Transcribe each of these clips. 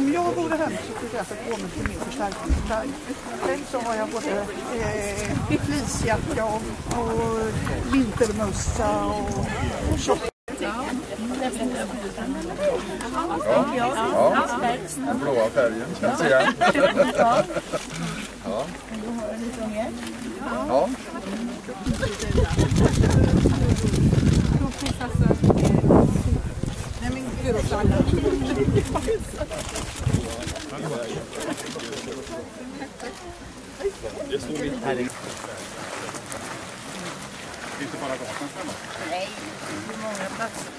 om jag vore hem så skulle jag gå med till min förstärkningsplagg. Själv så har jag både fleecejacka och vintermössa och tjock. Ja, den blåa färgen känns igen. Ja. Du har en lite mer. Ja. Nej men gud också. Det står mitt här. Finns det bara gatan framåt? Nej, det är många platser.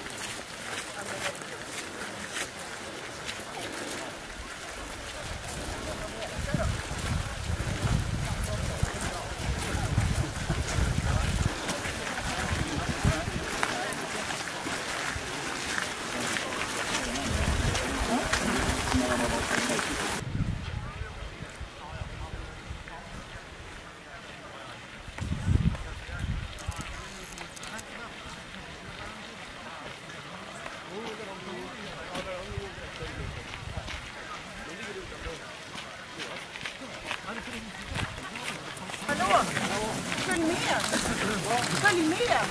Hallå! Följ med! Följ med!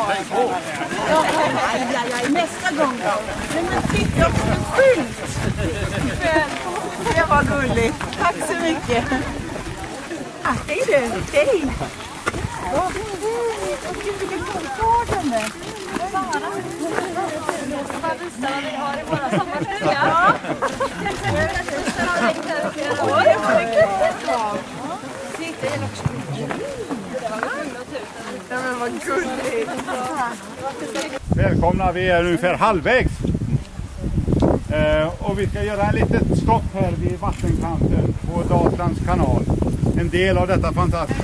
Ja, nästa gång då. Men titta på en skylt! Det var gulligt. Tack så mycket. Hej du! Hej! Vad vilken mottagande! Bara visa vad vi har i våra sommarstuga. Ja. Ja, men vad gulligt! Välkomna, vi är ungefär halvvägs. Och vi ska göra en litet stopp här vid vattenkanten på Dalslands kanal. En del av detta fantastiska.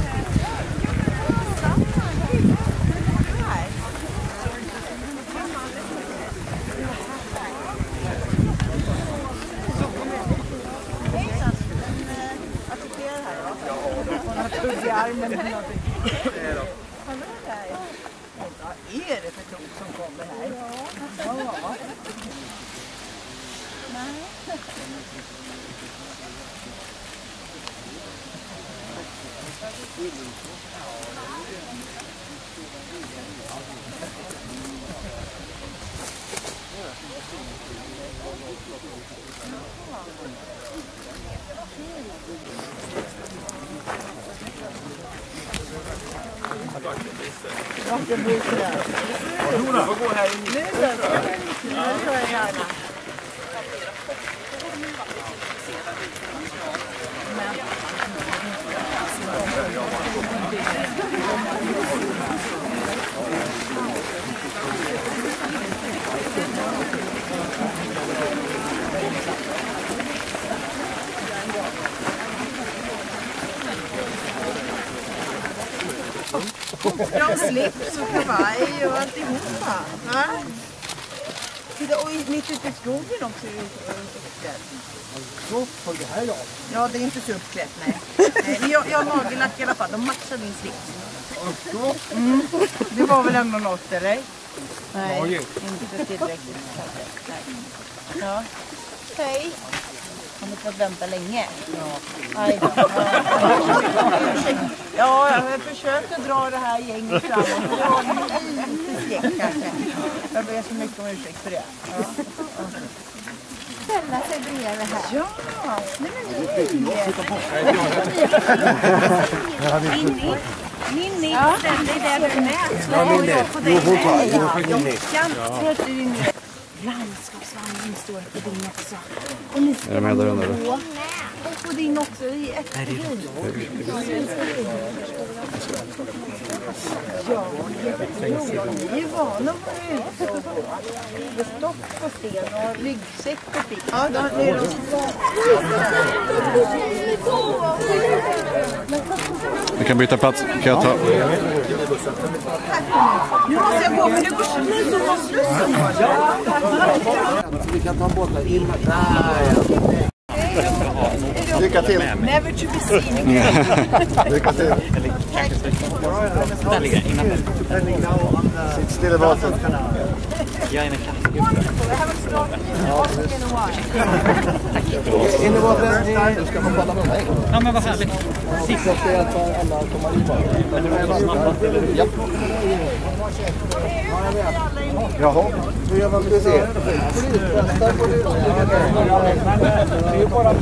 Vad är det för tog som kommer här? Ja. Du får gå här inne. Nu kör jag gärna. Bra slips och kavaj och alltihopa. Va? Och mitt ute i skogen också är uppklädd. Så, får det här då? Ja, det är inte så uppklätt, nej. Jag har nagellack i alla fall, de matchar din slips. Det var väl ändå något, eller? Nej, inte tillräckligt. Nej. Ja. Hej. Har ni fått vänta länge? Ja. Aj då. Ja, jag försökte dra det här gänget framåt. Det var lite skräck kanske. Jag ber så mycket om ursäkt för det. Ja. Ställa sig bredvid här. Ja, nej men Minni, ställ dig där du med. Ja, på dig. Landskapsvandring står på din också. Och ni ska gå. Och på din också i ett grej. Ja, jätteroligt. Ni är vana att vara ute. Med stopp på sten och ryggsäck på fick. ja, då är det. Vi kan byta plats. Kan jag ta? Nu måste jag gå, för det går så. Vi kan ta båten in där. Lycka till. Never to be seen again. Lycka till. Sitt still i vattnet. Jag är en katt. Du ska få prata med mig. Ja, men vad härligt. Jag ska hjälpa alla att komma in bara. Ja. Jaha, hur gör man det? Flytvästar på det. Det är ju bara...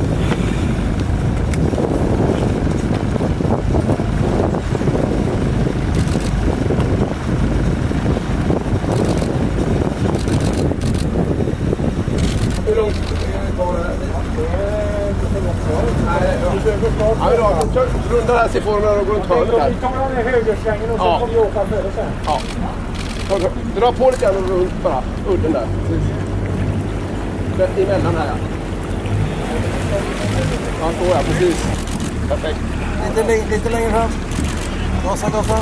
Runda här till formen och gå runt hörnet här. Vi tar den högersvängen och så får vi åka före sen. Ja. Dra på lite grann och runt bara. Udden där. Rätt emellan här. Ja, så ja, precis. Perfekt. Lite längre fram. Gasa. Gasa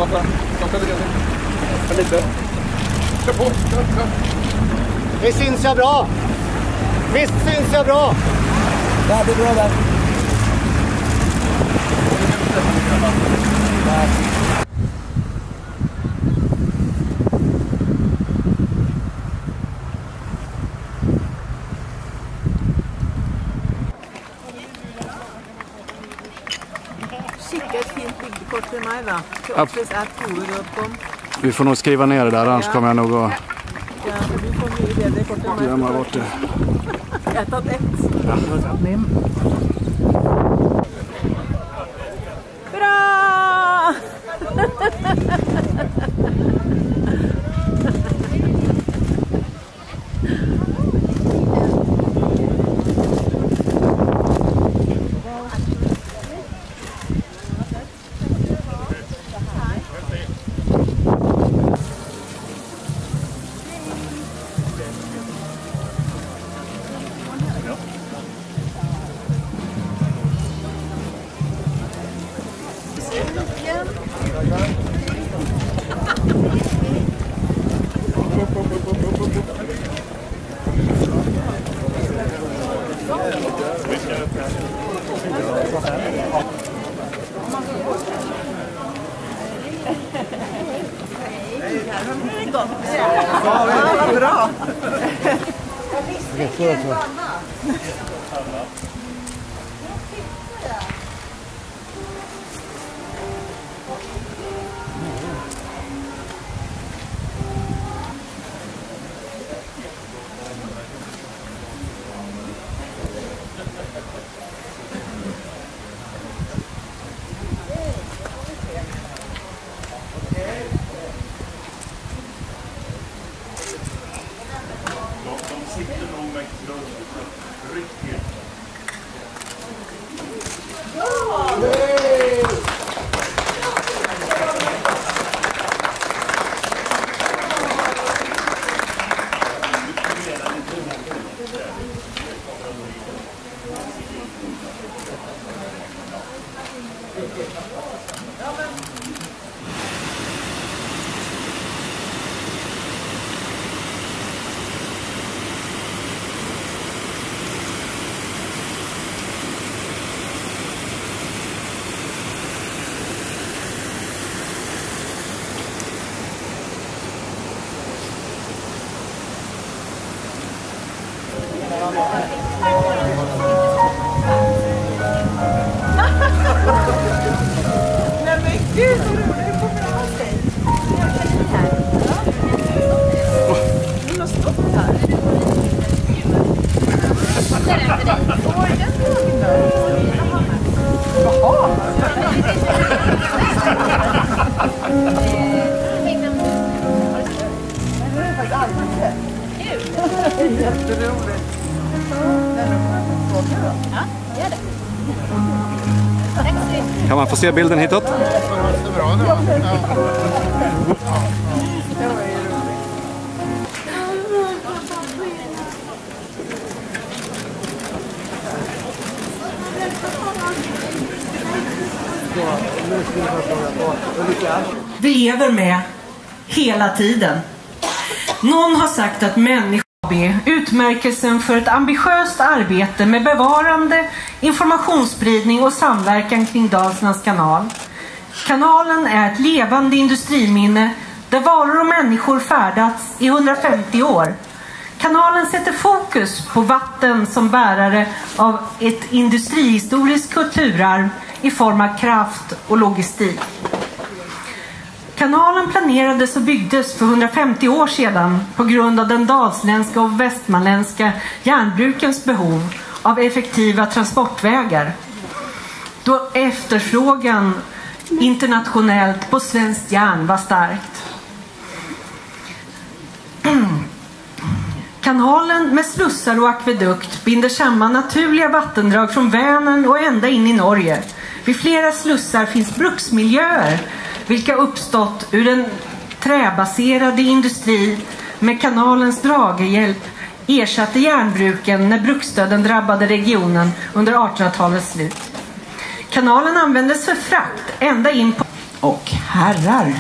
lite. Kör på. Kör. Visst syns jag bra? Visst syns jag bra? Ja, det är bra där. Skicka ett fint bildkort till mig va? Office@tore.com. Vi får nog skriva ner det där, annars kommer jag nog att... Ja, du får ju det kortet till mig. Glömma bort det. Jag har tagit ett. Bra! Ja, vad bra. Nej men gud vad roligt, det kommer att ha sig. Hon har stått här. Det är den för dig. Oj, den frågan då. Jaha. Det är faktiskt alldeles kul. Jätteroligt. Ja, gör det. Tack så mycket. Kan man få se bilden hitåt? Vi lever med hela tiden. Någon har sagt att människor utmärkelsen för ett ambitiöst arbete med bevarande, informationsspridning och samverkan kring Dalslands kanal. Kanalen är ett levande industriminne där varor och människor färdats i 150 år. Kanalen sätter fokus på vatten som bärare av ett industrihistoriskt kulturarv i form av kraft och logistik. Kanalen planerades och byggdes för 150 år sedan på grund av den dalsländska och västmanländska järnbrukens behov av effektiva transportvägar. Då efterfrågan internationellt på svenskt järn var starkt. Kanalen med slussar och akvedukt binder samman naturliga vattendrag från Vänern och ända in i Norge. Vid flera slussar finns bruksmiljöer vilka uppstått ur en träbaserade industri med kanalens draghjälp ersatte järnbruken när bruksdöden drabbade regionen under 1800-talets slut. Kanalen användes för frakt ända in på... Och herrar.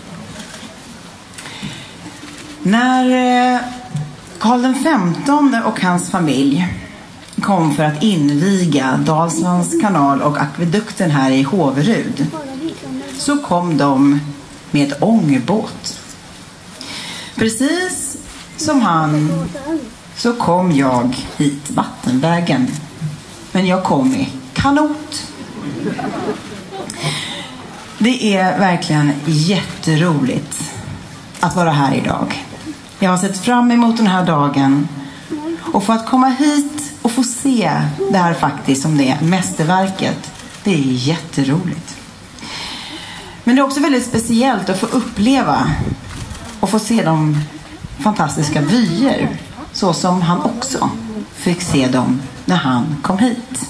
När Karl XV och hans familj kom för att inviga Dalslands kanal och akvedukten här i Håverud, så kom de med ångbåt. Precis som han så kom jag hit vattenvägen, men jag kom med kanot. Det är verkligen jätteroligt att vara här idag. Jag har sett fram emot den här dagen och för att komma hit och få se det här faktiskt som det mästerverket, det är jätteroligt. Men det är också väldigt speciellt att få uppleva och få se de fantastiska vyer så som han också fick se dem när han kom hit.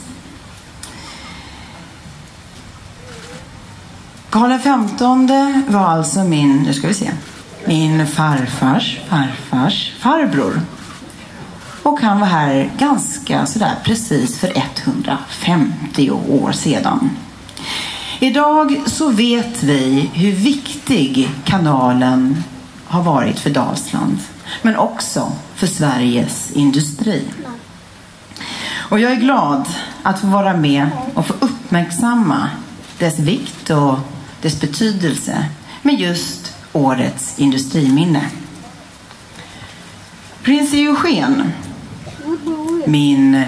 Karl XV var alltså min farfars farbror. Och han var här ganska sådär precis för 150 år sedan. Idag så vet vi hur viktig kanalen har varit för Dalsland, men också för Sveriges industri. Och jag är glad att få vara med och få uppmärksamma dess vikt och dess betydelse med just årets industriminne. Prins Eugen, min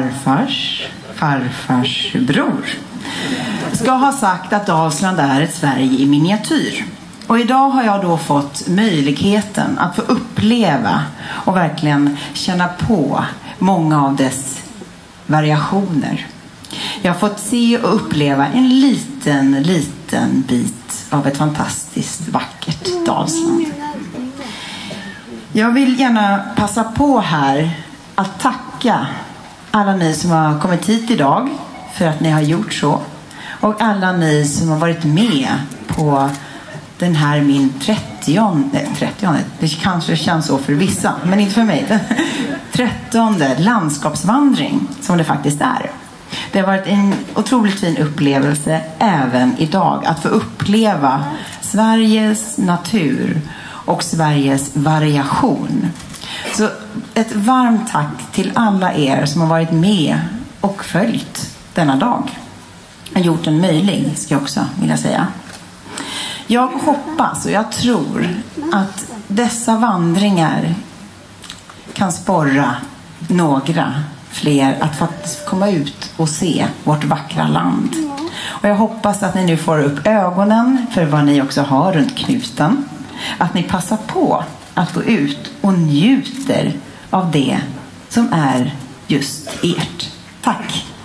farfars bror, ska ha sagt att Dalsland är ett Sverige i miniatyr. Och idag har jag då fått möjligheten att få uppleva och verkligen känna på många av dess variationer. Jag har fått se och uppleva en liten bit av ett fantastiskt vackert Dalsland. Jag vill gärna passa på här att tacka alla ni som har kommit hit idag för att ni har gjort så. Och alla ni som har varit med på den här min 30:e, det kanske känns så för vissa, men inte för mig, den 13:e landskapsvandring som det faktiskt är. Det har varit en otroligt fin upplevelse även idag att få uppleva Sveriges natur och Sveriges variation. Så ett varmt tack till alla er som har varit med och följt denna dag. Och gjort den möjlig, ska jag också vilja säga. Jag hoppas och jag tror att dessa vandringar kan sporra några fler att faktiskt komma ut och se vårt vackra land. Och jag hoppas att ni nu får upp ögonen för vad ni också har runt knuten. Att ni passar på att gå ut och njuter av det som är just ert. Tack!